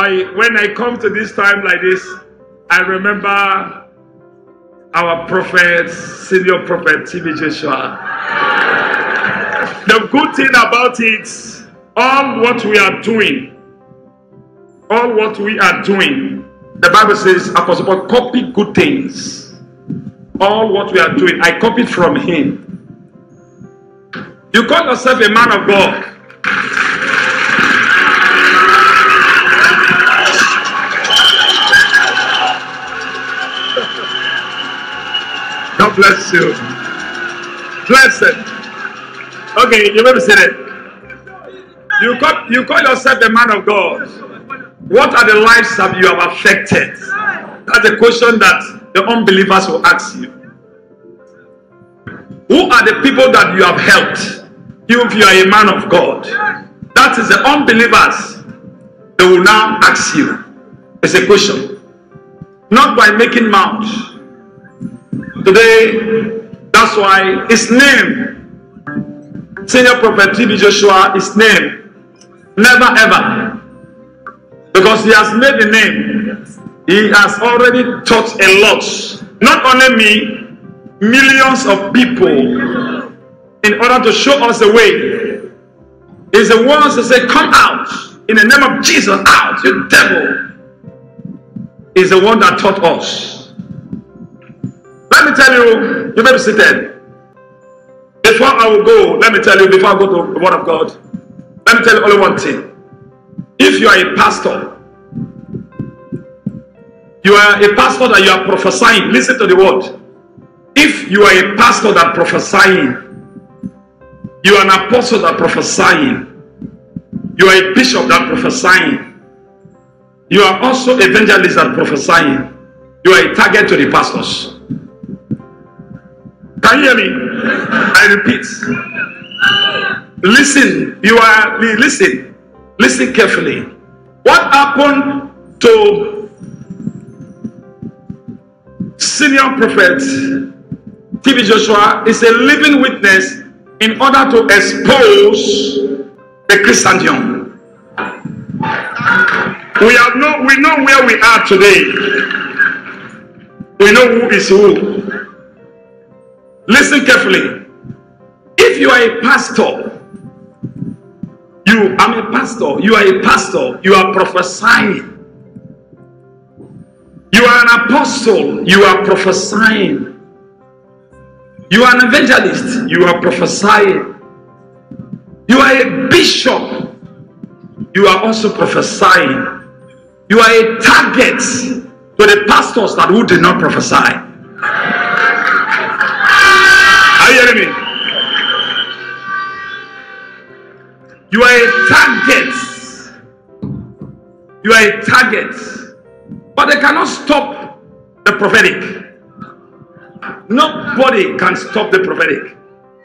When I come to this time like this, I remember our prophet, senior prophet TB Joshua. The good thing about it, all what we are doing, the Bible says, Apostle Paul, copy good things. All what we are doing, I copied from him. You call yourself a man of God. God bless you. Blessed. Okay, you may be seated. You call yourself a man of God. What are the lives that you have affected? That's the question that the unbelievers will ask you. Who are the people that you have helped? If you are a man of God, that is the unbelievers. They will now ask you. It's a question. Not by making mouth. Today, that's why his name, Senior Prophet TB Joshua, his name, never ever. Because he has made a name. He has already taught a lot. Not only me, millions of people, in order to show us the way. He's the ones that say, come out. In the name of Jesus, out, you devil. He's the one that taught us. Let me tell you, you may be seated. Before I will go, let me tell you, before I go to the Word of God, let me tell you only one thing. If you are a pastor, that you are prophesying, listen to the word. If you are a pastor that prophesying, you are an apostle that prophesying, you are a bishop that prophesying, you are also evangelist that prophesying, you are a target to the pastors. Can you hear me? I repeat. Listen carefully. What happened to Senior Prophet TB Joshua is a living witness in order to expose the Christendom. We know where we are today. We know who is who. Listen carefully. If you are a pastor, you are prophesying. You are an apostle, you are prophesying. You are an evangelist, you are prophesying. You are a bishop, you are also prophesying. You are a target to the pastors that who did not prophesy. Are you hearing me? You are a target. You are a target. But they cannot stop the prophetic. Nobody can stop the prophetic.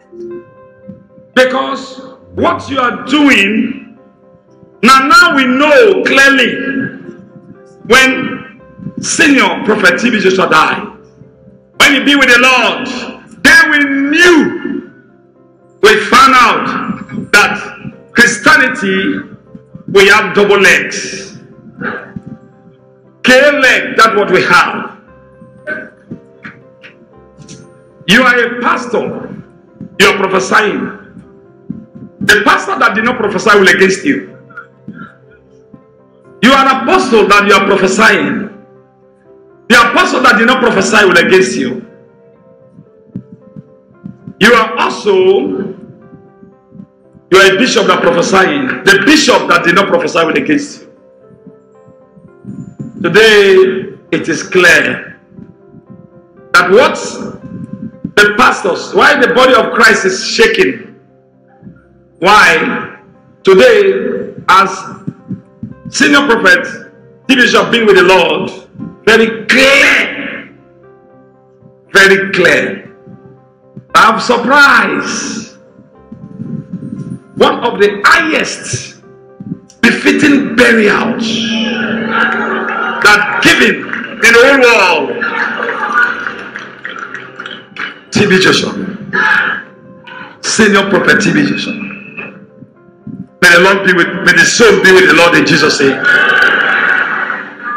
Because what you are doing, now we know clearly when Senior Prophet TB Joshua died. When he be with the Lord, then we found out that Christianity, we have double legs. K-leg, that's what we have. You are a pastor, you are prophesying. The pastor that did not prophesy will against you. You are an apostle that you are prophesying. The apostle that did not prophesy will against you. You are also, you are a bishop that prophesying. The bishop that did not prophesy will against you. Today, it is clear that what the pastors, why the body of Christ is shaking. Why? Today, as Senior Prophet TB Joshua being with the Lord, very clear. Very clear. I'm surprised. One of the highest befitting burials that given in the whole world. TB Joshua. Senior Prophet TB Joshua. May the Lord be with, may the soul be with the Lord in Jesus' name.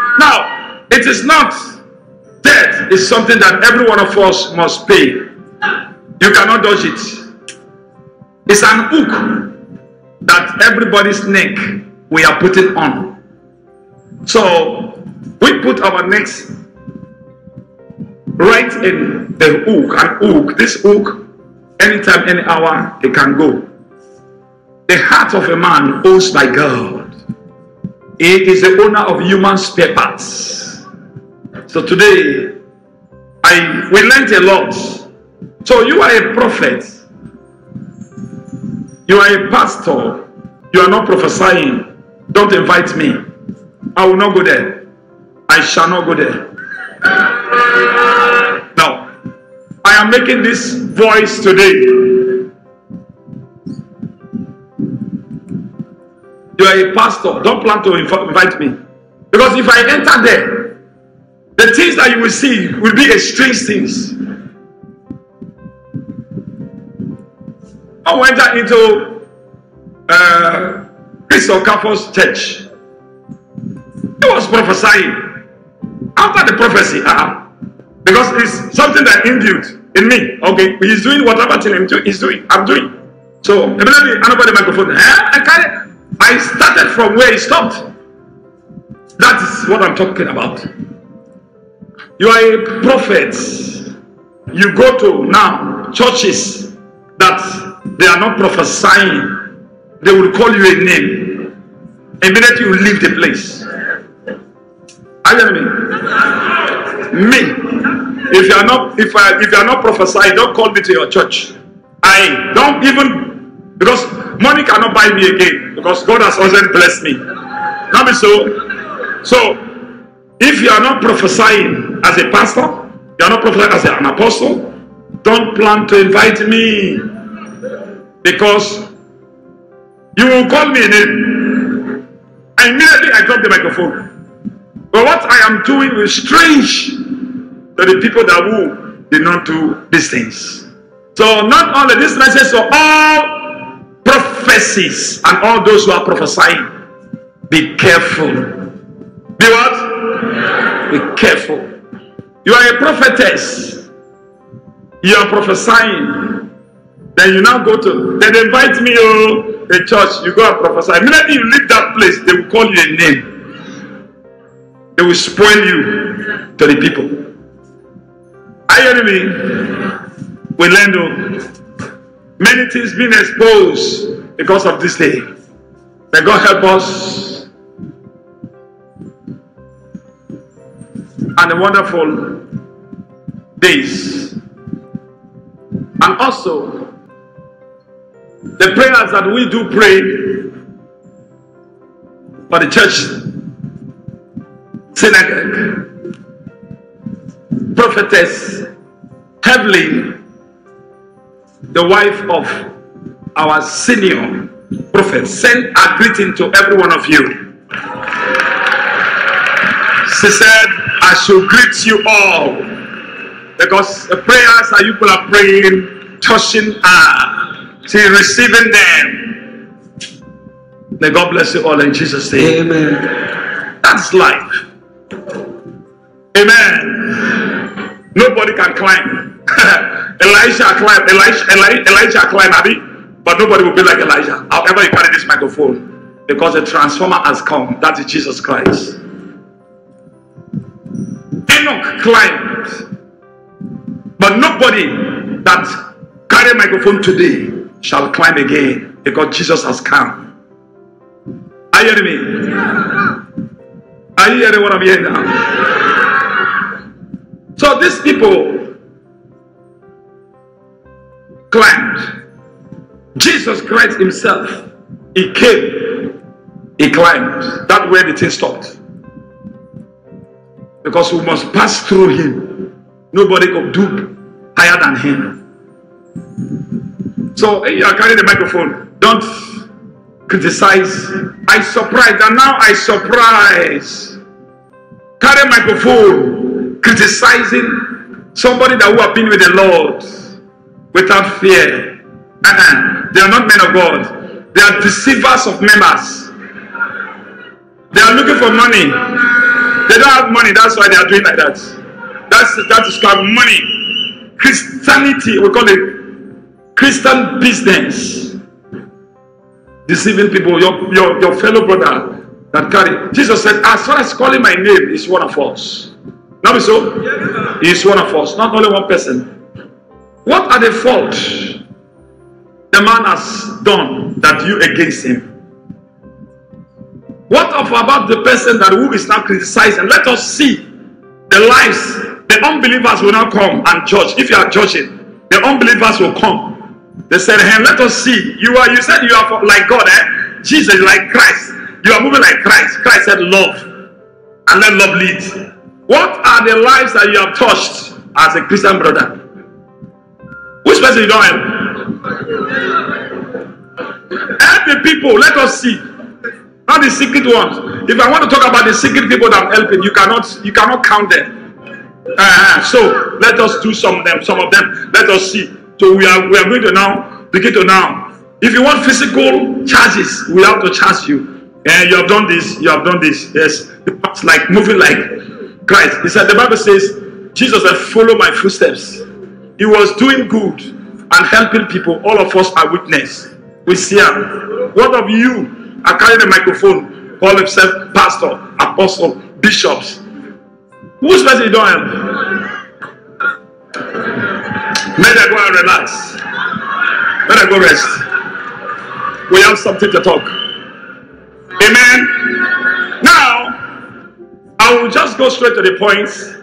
Now, it is not death. It's something that every one of us must pay. You cannot dodge it. It's an hook that everybody's neck we are putting on. So we put our necks right in the hook. An hook. This hook, anytime, any hour, it can go. The heart of a man owns by God. He is the owner of human spare parts. So today, we learned a lot. So you are a prophet. You are a pastor. You are not prophesying. Don't invite me. I will not go there. I shall not go there. Now, I am making this voice today. You are a pastor. Don't plan to invite me. Because if I enter there, the things that you will see will be strange things. I went into Chris Okafor's church. He was prophesying. After the prophecy, because it's something that imbued in me. Okay, he's doing whatever thing he's doing. I'm doing. So immediately, another microphone. I started from where he stopped. That is what I'm talking about. You are a prophet. You go to now churches that they are not prophesying. They will call you a name. Immediately you leave the place. Are you hearing me? Me. If you are not prophesying, don't call me to your church. I don't even, because money cannot buy me again, because God has already blessed me. Not be so. So if you are not prophesying as a pastor, you are not prophesying as an apostle, don't plan to invite me, because you will call me a name. And immediately I drop the microphone. But what I am doing is strange to the people that who did not do these things. So not only this message for all prophecies and all those who are prophesying, be careful. Be what? Be careful. You are a prophetess. You are prophesying. Then you now go to, they invite me to a church. You go and prophesy. Immediately you leave that place, they will call you a name. They will spoil you to the people. Are you hearing me? We learn many things being exposed because of this day. May God help us. And the wonderful days. And also, the prayers that we do pray for the church synagogue, prophetess Evelyn, the wife of our senior prophet, sent a greeting to every one of you. She said, I should greet you all, because the prayers that you people are praying, touching her, she is receiving them. May God bless you all in Jesus' name. Amen. That's life. Amen. Nobody can climb. Elijah climbed, Abby, but nobody will be like Elijah. However, you carry this microphone, because the transformer has come. That is Jesus Christ. Enoch climbed, but nobody that carry a microphone today shall climb again, because Jesus has come. Are you hearing me? Are you hearing what I'm hearing now? So these people climbed. Jesus Christ himself, he came, he climbed. That's where the thing stopped. Because we must pass through him. Nobody could do higher than him. So you are carrying the microphone. Don't criticize. I surprise, and now I surprise. Carry a microphone, criticizing somebody that who have been with the Lord without fear. They are not men of God. They are deceivers of members. They are looking for money. They don't have money, that's why they are doing like that. That is called money. Christianity, we call it Christian business. Deceiving people, your fellow brother that carry. Jesus said, as far as calling my name is one of us. Not be so? He is one of us, not only one person. What are the faults the man has done that you against him? What about the person that who is now criticizing? Let us see the lives. The unbelievers will now come and judge. If you are judging, the unbelievers will come. They said, hey, let us see. You said you are like God, eh? Jesus is like Christ. You are moving like Christ. Christ said love. And let love lead. What are the lives that you have touched as a Christian brother? Which person you don't help? Help the people. Let us see. Not the secret ones. If I want to talk about the secret people that I'm helping, you cannot count them. So let us do some of them. Let us see. So we are going to now begin to now. If you want physical charges, we have to charge you. And you have done this. You have done this. Yes, it's like moving like Christ. He said the Bible says Jesus said, "Follow my footsteps." He was doing good and helping people. All of us are witness. We see him. What of you? I carry the microphone, call himself pastor, apostle, bishops. Who's person you don't help? May I go and relax. May I go rest. We have something to talk. Amen. Now, I will just go straight to the point.